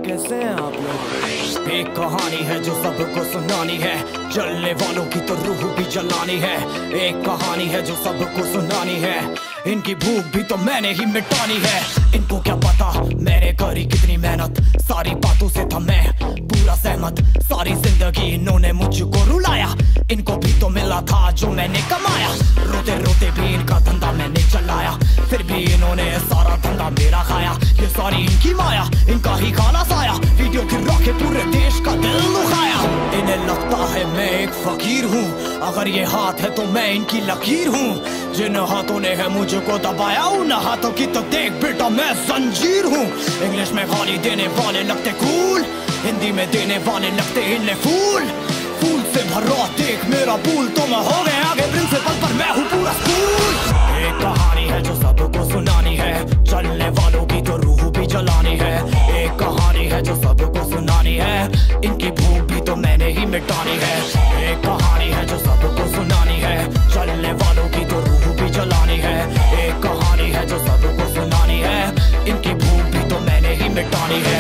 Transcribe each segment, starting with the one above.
कैसे हैं आप लोग? एक कहानी है जो सबको सुनानी है, जलने वालों की तो रूह भी जलानी है। एक कहानी है जो सबको सुनानी है, इनकी भूख भी तो मैंने ही मिटानी है। इनको क्या पता मैंने करी कितनी मेहनत, सारी बातों से था मैं पूरा सहमत। सारी जिंदगी इन्होंने मुझको रुलाया, इनको भी तो मिला था जो मैंने कमाया। रोते रोते भी इनका धंधा मैंने चलाया, फिर भी इन्होंने सारा धंधा मेरा खाया। ये सारी इनकी माया, इनका ही खाना साया, वीडियो गिरा के पूरे देश का दिल दुखाया। इन्हें लगता है मैं एक फकीर हूँ, अगर ये हाथ है तो मैं इनकी लकीर हूँ। जिन हाथों ने है मुझको दबाया, उन हाथों की तो देख बेटा मैं जंजीर हूँ। इंग्लिश में गाली देने वाले लगते कूल, हिंदी में देने वाले लगते इन्हें फूल। फूल से भरा देख मेरा पूल, तो मैं हो गया आगे प्रिंसिपल पर मैं हूँ पूरा स्कूल। एक कहानी है जो सबको सुनानी है, चलने वालों की तो रूह भी जलानी है। एक कहानी है जो सबको सुनानी है, इनकी भूख भी तो मैंने ही मिटानी है। एक कहानी है जो सबको सुनानी है, चलने वालों की तो रूह भी जलानी है। एक कहानी है जो सबको सुनानी है, इनकी भूख भी तो मैंने ही मिटानी है।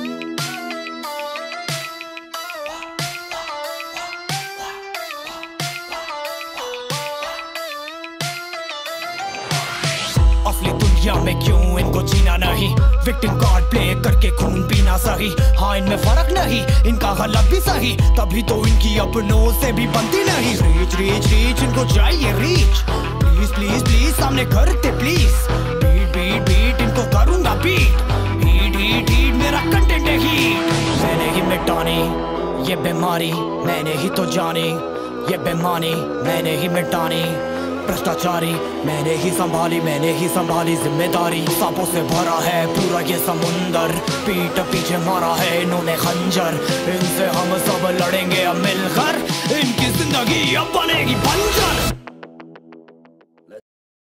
असली दुनिया में क्यों इनको जीना नहीं, विक्टिम कार्ड प्ले करके खून पीना सही। हाँ इनमें फर्क नहीं, इनका गलत भी सही, तभी तो इनकी अपनों से भी बनती नहीं। रीच रीच रीच इनको चाहिए रीच, प्लीज प्लीज प्लीज सामने करते प्लीज। बीट बीट बीट इनको करूंगा बीट, हीट हीट हीट मेरा कंटेंट है हीट। मैंने ही मिटानी ये बीमारी, मैंने ही तो जानी ये बेमानी, मैंने ही मिटानी भ्रष्टाचारी। मैंने ही संभाली जिम्मेदारी। सांपों से भरा है पूरा ये समुंदर, पीठ पीछे मारा है इन्होंने खंजर। इनसे हम सब लड़ेंगे अब मिलकर, इनकी जिंदगी अब बनेगी बंजर।